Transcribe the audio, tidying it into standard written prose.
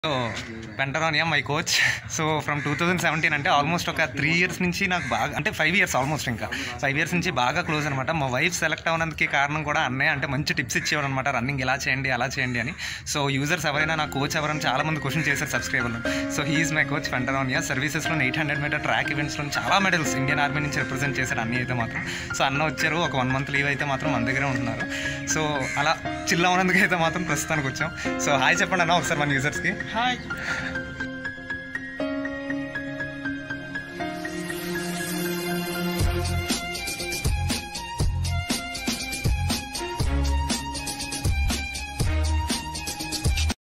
So పెంటరానియా my coach. So from 2017 అంటే almost ఒక 3 years నుంచి నాకు బాగా, అంటే 5 years ఆల్మోస్ట్, ఇంకా 5 years నుంచి బాగా క్లోజ్ అనమాట. మా వైఫ్ సెలెక్ట్ అవ్వడానికి కారణం కూడా అన్నయ్య. అంటే మంచి టిప్స్ ఇచ్చేవారు అనమాట, రన్నింగ్ ఇలా చేయండి అలా చేయండి అని. సో యూజర్స్ ఎవరైనా నా కోచ్ ఎవరైనా చాలా మంది క్వశ్చన్ చేశారు సబ్స్క్రైబర్లు. సో హీఈస్ మై కోచ్ పెంటరానియా. సర్వీసెస్లో 800 మీటర్ ట్రాక్ ఈవెంట్స్లో చాలా మెడల్స్ ఇండియన్ ఆర్మీ నుంచి రిప్రజెంట్ చేశారు అన్నీ అయితే మాత్రం. సో అన్న వచ్చారు, ఒక 1 month లీవ్ అయితే మాత్రం మన దగ్గరే ఉంటున్నారు. సో అలా చిల్ అవ్వనందుకు అయితే మాత్రం ప్రస్తుతానికి వచ్చాం. సో హాయ్ చెప్పండి అన్న ఒకసారి మన యూజర్స్కి. హాయ్.